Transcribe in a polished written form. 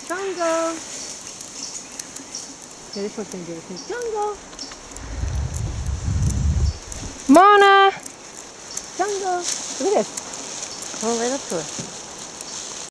Jungle. Yeah, this one's gonna do it. Jungle. Mona. Jungle. Look at this. Come on right up to her.